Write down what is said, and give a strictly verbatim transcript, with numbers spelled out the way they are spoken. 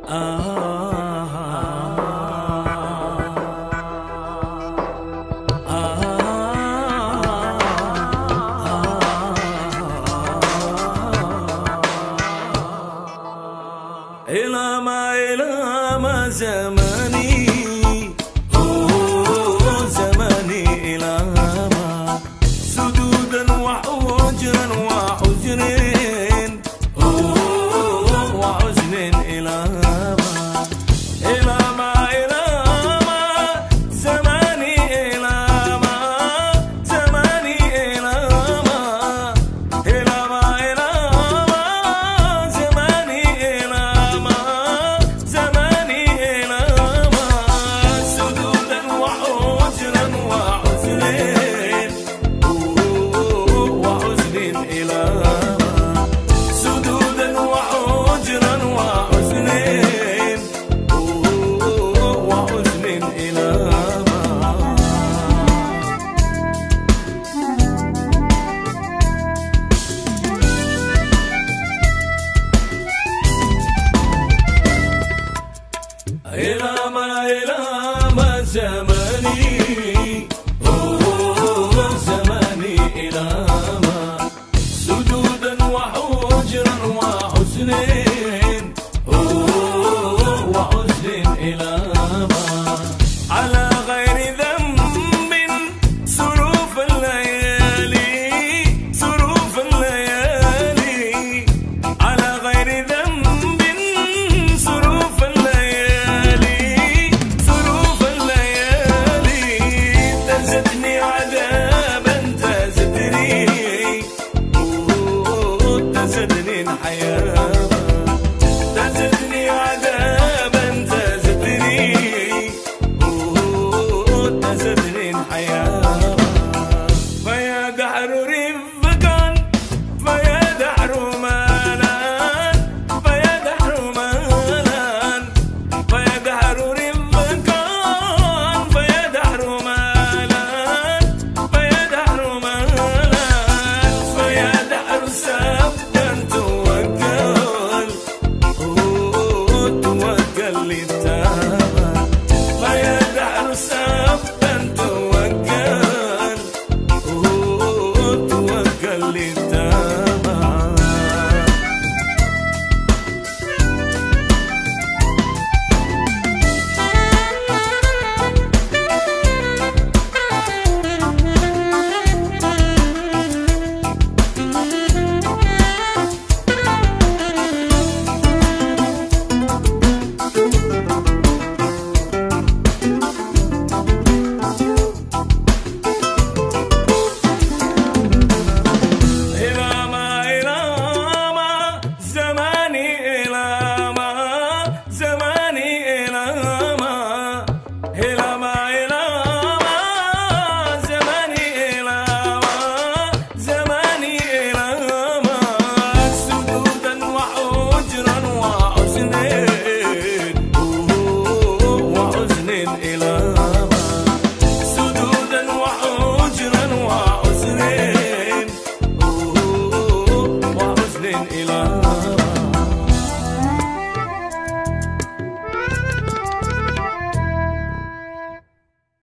إلى ما إلى ما زماني أوه زماني إلى ما سدودا وحجرا وحزن أوه وحزن إلى ما إلى ما إلى ما زماني إلى ما زماني إلى ما إلى ما إلى ما زماني إلى ما زماني إلى ما سدودا وحجرا وحزن وحزن إلى ما سدودا وحجرا وحزن وحزن إلى ما إلى ما إلى ما زماني أوه زماني إلى ما سجودا وحجرا وحزن أوه وحزن إلى ما على غير ذنب سروف الليالي سروف الليالي على غير ذنب سروف الليالي سروف الليالي تزدني عذابا تزدني تزدني الحياة